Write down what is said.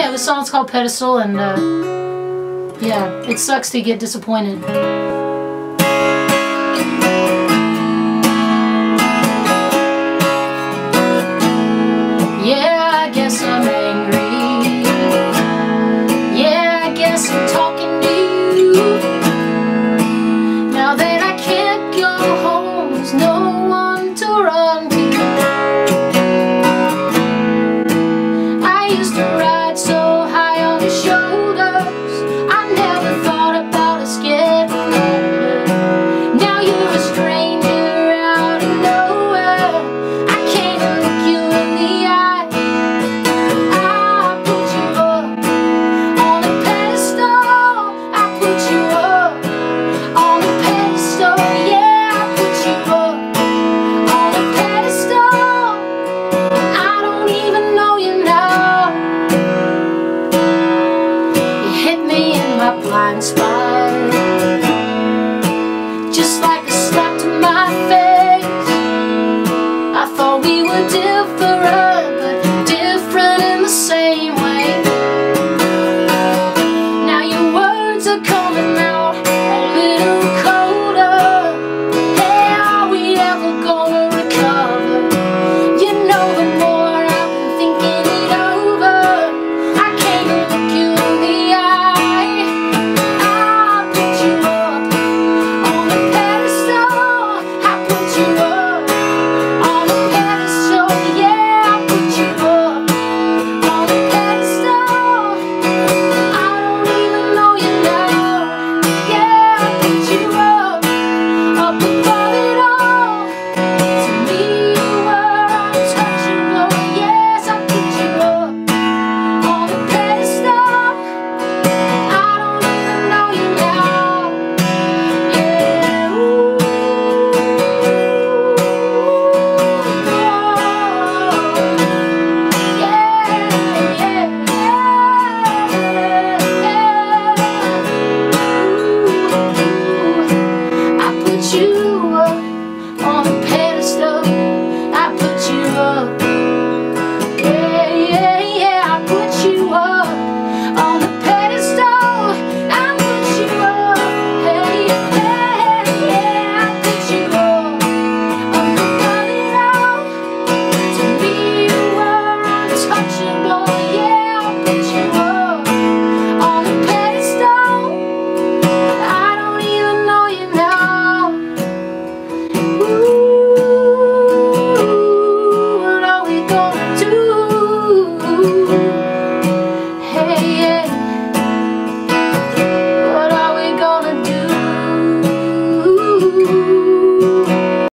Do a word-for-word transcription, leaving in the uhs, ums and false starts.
yeah, the song's called Pedestal, and uh, yeah, it sucks to get disappointed. Yeah, I guess I'm angry. Yeah, I guess I'm talking to you. Now that I can't go home, there's no one to run to. I used to ride so high on your shoulders, I never thought about us getting older. Now you're a stranger out of nowhere, I can't look you in the eye. I put you up on a pedestal, I put you up on a pedestal, yeah, I put you up on a pedestal. I don't even know you now. You hit me in my blind spot, just like a slap to my face. I thought we were different, but different in the same way.